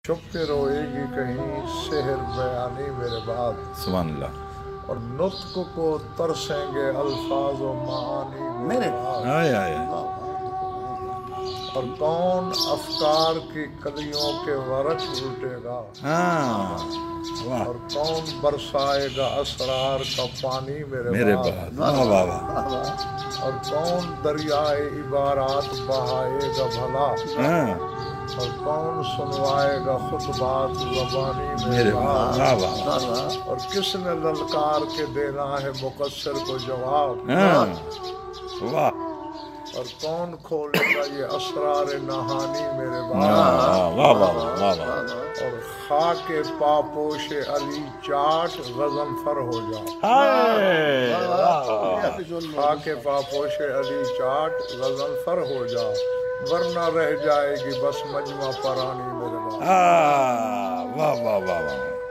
چھپ کے روئے گی کہیں سحر بیانی میرے بعد، سبحان اللہ. اور نطق کو ترسیں گے الفاظ و معانی میرے بعد. آئے آئے. اور کون افکار کی کلیوں کے ورق الٹے گا، ہاں واہ اور کون برسائے گا اسرار کا پانی میرے میرے بعد. بعد. واہ واہ واہ. اور کون دریائے عبارات بہائے گا بھلا، ہاں اور کون سنوائے گا خطبات زبانی میرے میرے بعد. بعد. واہ واہ. اور کس نے للکار کے دینا ہے مقصر کو جواب، ہاں واہ. اور کون کھولے گا یہ اسرار نہانی میرے بعد. واہ واہ واہ واہ. اور خاک پاپوش علی چاٹ غضن فر ہو جا، ہائے خاک پاپوش علی چاٹ غضن فر ہو جا، ورنہ رہ جائے گی بس مجمع پرانی میرے بعد. واہ واہ واہ واہ.